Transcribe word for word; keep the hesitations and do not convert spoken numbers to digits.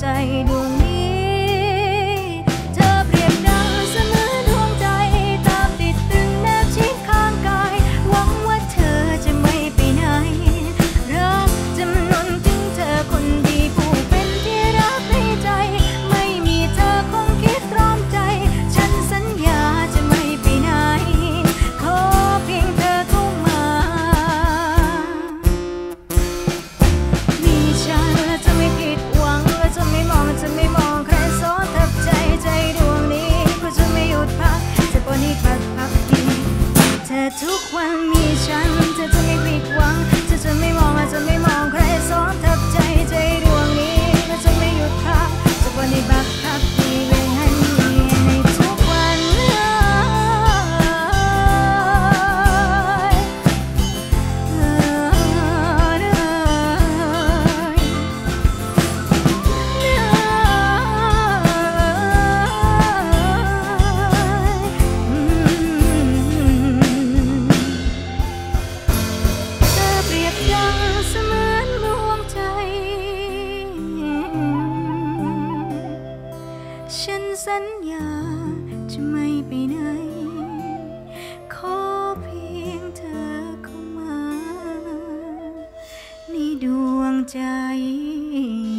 ดวงนี้เธอเปรียบดังเสมือนดวงใจตามติดตึงแนบชิดข้างกายหวังว่าเธอจะไม่ไปไหนรักจำนนถึงเธอคนดีผู้เป็นที่รักในใจไม่มีเธอคงคิดตรอมใจฉันสัญญาจะไม่ไปไหนขอเพียงเธอเข้ามามีฉันและจะไม่ผิดหวังและจะไม่มองจะไม่มองใครซ้อนทับใจใจดวงนี้ก็จะไม่หยุดพักจะปนิพักพักดีเธอทุกวันมีฉันเธอจะไม่ผิดหวังเธอจะไม่มองและจะไม่มองใครซ้อนทับใจใจดวงนี้ก็จะไม่หยุดพักจะปนิพักพักดีเวให้ในทุกวันฉันสัญญาจะไม่ไปไหนขอเพียงเธอเข้ามาในดวงใจ